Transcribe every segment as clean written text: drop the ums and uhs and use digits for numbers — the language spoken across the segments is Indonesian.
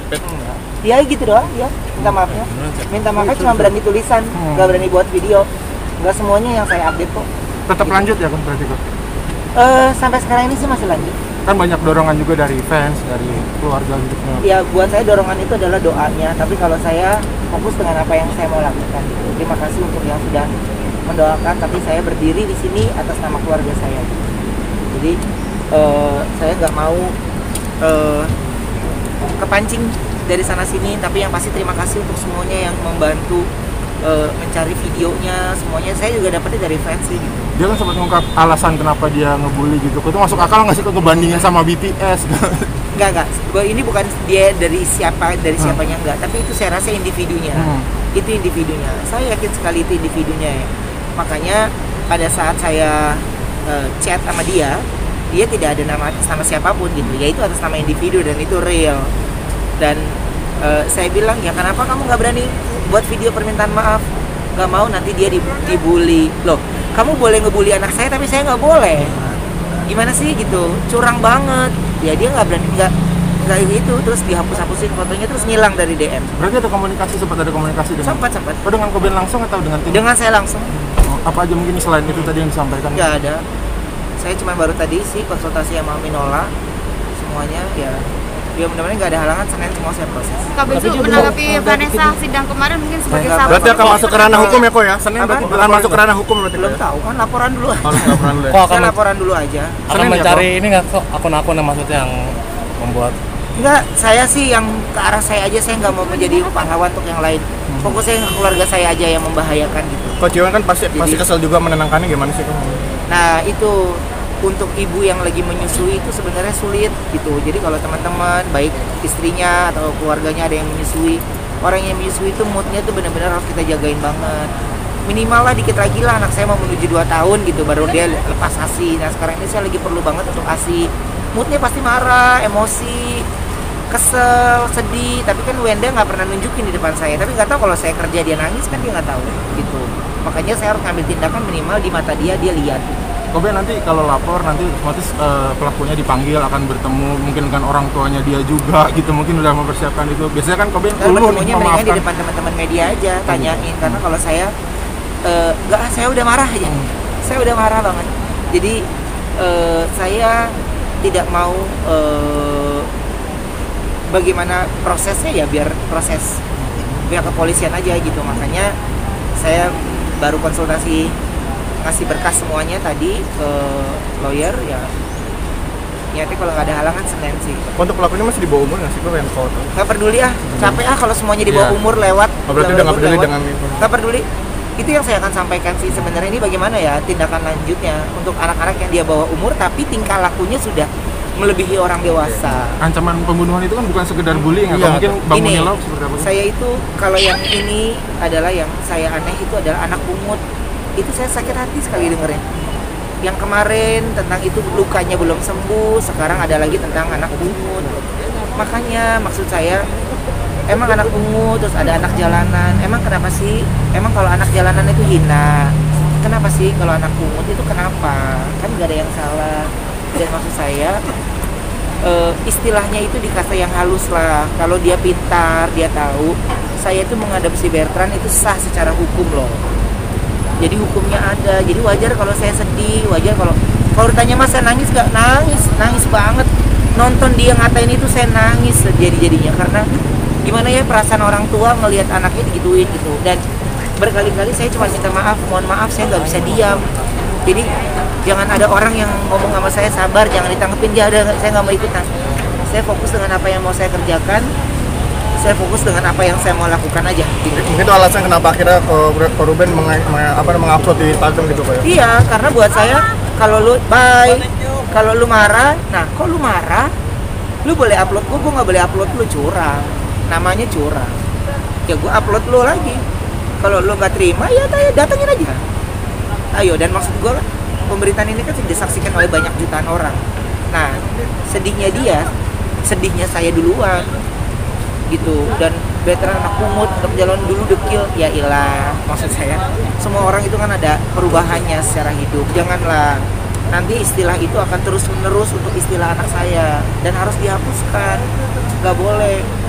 Ya gitu doang, ya minta maafnya. Minta maafnya cuma berani tulisan, nggak berani buat video. Nggak semuanya yang saya update kok. Tetap lanjut ya kan berarti kok? Sampai sekarang ini sih masih lanjut. Kan banyak dorongan juga dari fans, dari keluarga gitu. Ya buat saya dorongan itu adalah doanya, tapi kalau saya fokus dengan apa yang saya mau lakukan. Terima kasih untuk yang sudah mendoakan, tapi saya berdiri di sini atas nama keluarga saya. Jadi saya nggak mau kepancing dari sana sini, tapi yang pasti terima kasih untuk semuanya yang membantu mencari videonya, semuanya. Saya juga dapetnya dari fans sih gitu. Dia kan sempat ngungkap alasan kenapa dia ngebully gitu. Itu masuk akal nggak sih ke bandingnya sama BTS? Enggak. Ini bukan dia dari siapanya enggak, tapi itu saya rasa individunya. Itu individunya. Saya yakin sekali itu individunya ya. Makanya pada saat saya chat sama dia tidak ada nama sama siapapun gitu. Ya itu atas nama individu dan itu real. Dan saya bilang, ya kenapa kamu nggak berani buat video permintaan maaf? Nggak mau nanti dia dibully. Loh, kamu boleh ngebully anak saya tapi saya nggak boleh. Gimana sih gitu? Curang banget. Ya dia nggak berani, nggak itu, terus dihapus-hapusin fotonya, terus ngilang dari DM. Berarti sempat ada komunikasi dengan? Sempat. Oh, dengan Koben langsung atau dengan tim? Dengan saya langsung. Apa aja mungkin selain itu tadi yang disampaikan? Nggak ada. Saya cuma baru tadi sih konsultasi sama Minola. Semuanya ya mudah-mudahan nggak ada halangan, Senin semua saya proses. Kak Bensu menanggapi Vanessa sidang kemarin mungkin sebagai sahabat. Berarti akan masuk ke ranah hukum ya kok ya? Senin berarti akan masuk ke ranah hukum berarti? Belum tahu kan, laporan dulu. Laporan dulu ya? Saya laporan dulu aja. Akan mencari ini nggak kok akun-akun yang maksudnya yang membuat? Enggak, saya sih yang ke arah saya aja, saya nggak mau menjadi pahlawan untuk yang lain. Fokusnya ke keluarga saya aja yang membahayakan gitu. Kok Ciwan kan pasti kesel juga menenangkannya, gimana sih kok? Nah itu untuk ibu yang lagi menyusui itu sebenarnya sulit gitu. Jadi kalau teman-teman baik istrinya atau keluarganya ada yang menyusui, orang yang menyusui itu moodnya tuh benar-benar harus kita jagain banget. Minimal lah dikit lagi lah, anak saya mau menuju 2 tahun gitu baru dia lepas ASI. Nah sekarang ini saya lagi perlu banget untuk ASI. Moodnya pasti marah, emosi, kesel, sedih. Tapi kan Wenda nggak pernah nunjukin di depan saya. Tapi nggak tahu kalau saya kerja dia nangis kan dia nggak tahu gitu. Makanya saya harus ngambil tindakan minimal di mata dia lihat. Kobe nanti kalau lapor nanti otomatis pelakunya dipanggil, akan bertemu mungkin dengan orang tuanya dia juga gitu, mungkin udah mempersiapkan itu. Biasanya kan Kobe dulu nih memaafkan di depan teman-teman media aja, tanyain karena kalau saya saya udah marah aja. Saya udah marah banget. Jadi saya tidak mau bagaimana prosesnya ya, biar proses pihak kepolisian aja gitu. Makanya saya baru konsultasi ngasih berkas semuanya tadi ke lawyer ya. Niatnya kalau nggak ada halangan Senin sih. Untuk pelakunya masih di bawah umur nggak sih kok yang foto? Nggak peduli capek kalau semuanya di bawah umur lewat. Berarti udah nggak peduli dengan itu. Nggak peduli. Itu yang saya akan sampaikan sih sebenarnya, ini bagaimana ya tindakan lanjutnya untuk anak-anak yang dia bawa umur tapi tingkah lakunya sudah melebihi orang dewasa. Ancaman pembunuhan itu kan bukan sekedar bullying atau mungkin bangunnya lo seperti apa? Saya itu kalau yang ini adalah yang saya aneh itu adalah anak pungut. Itu saya sakit hati sekali dengerin. Yang kemarin tentang itu lukanya belum sembuh, sekarang ada lagi tentang anak pungut. Makanya maksud saya, emang anak pungut terus ada anak jalanan, emang kenapa sih? Emang kalau anak jalanan itu hina, kenapa sih kalau anak pungut itu kenapa? Kan nggak ada yang salah. Dan maksud saya istilahnya itu dikata yang halus lah. Kalau dia pintar, dia tahu. Saya itu mengadopsi Bertrand itu sah secara hukum loh. Jadi hukumnya ada. Jadi wajar kalau saya sedih, wajar kalau ditanya Mas saya nangis gak? Nangis banget. Nonton dia ngatain itu saya nangis jadinya karena gimana ya perasaan orang tua ngelihat anaknya digituin gitu. Dan berkali-kali saya cuma minta maaf, mohon maaf saya nggak bisa diam. Jadi jangan ada orang yang ngomong sama saya sabar, jangan ditanggepin dia, saya nggak mau ikutan. Saya fokus dengan apa yang mau saya kerjakan. Saya fokus dengan apa yang saya mau lakukan aja. Mungkin itu alasan kenapa akhirnya Ruben mengupload di Instagram gitu Pak ya? Iya, karena buat saya kalau lu marah, nah kok lu marah, lu boleh upload gue nggak boleh upload lu, curang, namanya curang. Ya gue upload lu lagi. Kalau lu nggak terima ya datangin aja. Ayo, dan maksud gue pemberitaan ini kan disaksikan oleh banyak jutaan orang. Nah, sedihnya saya duluan. Gitu. Dan Bertrand anak pungut, untuk jalan dulu dekil, ya ilah. Maksud saya, semua orang itu kan ada perubahannya secara hidup. Janganlah nanti istilah itu akan terus menerus untuk istilah anak saya dan harus dihapuskan. Gak boleh.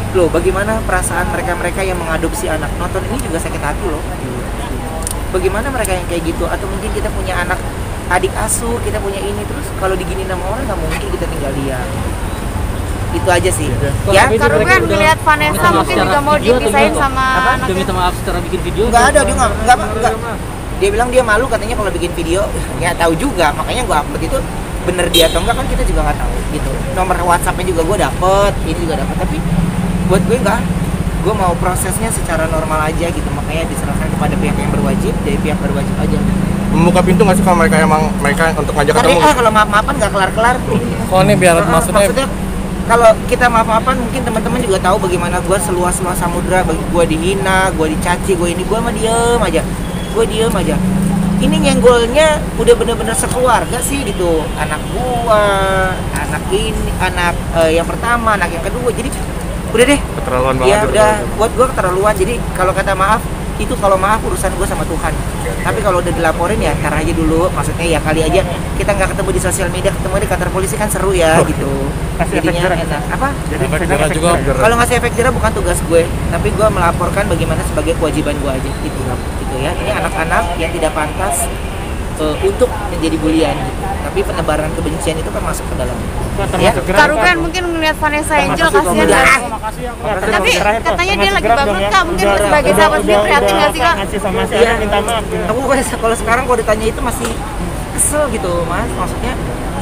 loh bagaimana perasaan mereka yang mengadopsi anak, nonton ini juga sakit hati loh. Bagaimana mereka yang kayak gitu, atau mungkin kita punya anak adik asuh, kita punya ini, terus kalau digini sama orang nggak mungkin kita tinggal diam. Itu aja sih ya. Karena kan ngeliat Vanessa mungkin juga mau dipisahin sama Dia anaknya. minta maaf secara bikin video. Nggak ada, dia nggak. Dia bilang dia malu katanya kalau bikin video. Ya tahu juga, makanya gua upload itu bener dia atau enggak kan kita juga nggak tahu gitu. Nomor WhatsApp-nya juga gua dapet, ini juga dapet, tapi buat gue enggak. Gue mau prosesnya secara normal aja gitu, makanya diserahkan kepada pihak yang berwajib, dari pihak berwajib aja. Membuka pintu nggak sih kalau mereka untuk ngajak ketemu? Kalau maaf-maafan nggak kelar-kelar. Kalau ini biar maksudnya kalau kita maaf-maafan mungkin teman-teman juga tahu bagaimana gue seluas-luas samudra, bagi gue dihina, gue dicaci, gue ini, gue mah diem aja, gue diem aja. Ini nyenggolnya udah bener-bener sekeluarga sih gitu, anak gue, anak ini, anak yang pertama, anak yang kedua, jadi udah deh. Keterlaluan banget. Ya gitu. udah, buat gue keterlaluan. Jadi kalau kata maaf itu, kalau maaf urusan gue sama Tuhan. Tapi kalau udah dilaporin ya ntar aja dulu. Maksudnya ya kali aja kita nggak ketemu di sosial media, ketemu di kantor polisi kan seru ya gitu. Jadinya enak. Apa? efek jerah juga. Kalau ngasih efek jerah bukan tugas gue, tapi gue melaporkan bagaimana sebagai kewajiban gue aja gitu. Gitu ya. Ini anak-anak yang tidak pantas untuk menjadi bulian gitu. Tapi penebaran kebencian itu kan masuk ke dalam. Ya. Kak Ruben mungkin ngeliat Vanessa Angel kasihan Udah. kan? Tapi katanya dia lagi banget Kak, mungkin sebagai sahabat sendiri prihatin nggak sih Kak? Sama si Iya. Ana minta maaf. Aku kalau sekarang kalau ditanya itu masih kesel gitu mas, maksudnya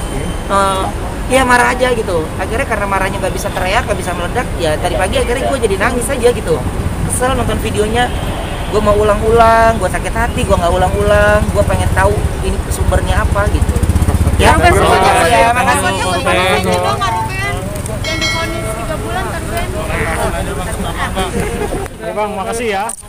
ya marah aja gitu. Akhirnya karena marahnya nggak bisa teriak, nggak bisa meledak, ya tadi pagi akhirnya gue jadi nangis aja gitu. Kesel nonton videonya, gue mau ulang-ulang, gue sakit hati, gue nggak ulang-ulang, gue pengen tahu ini sumbernya apa gitu. Ya, Kak Ruben semuanya ya, makasih. Vanessa Angel doang Kak Ruben yang divonis 3 bulan Kak Ruben. Bang, makasih ya.